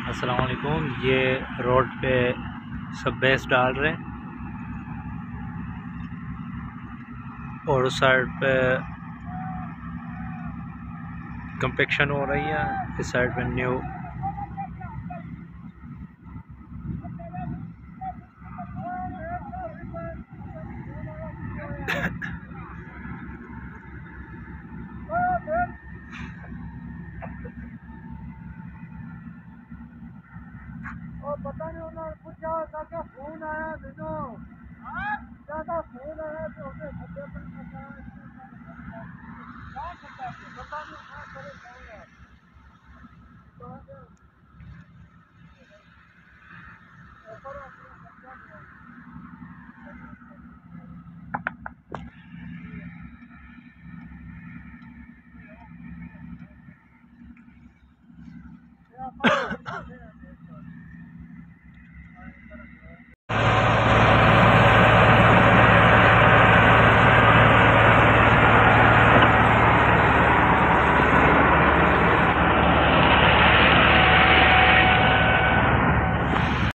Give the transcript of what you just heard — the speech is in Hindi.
अस्सलाम वालेकुम। ये रोड पे सब बेस डाल रहे हैं और उस साइड पे कंपेक्शन हो रही है, इस साइड पे न्यू पता नहीं उन्होंने पूछा क्या फोन आया दिनो क्या फोन आया तो उसे खड्डे पर पता नहीं क्या करे क्या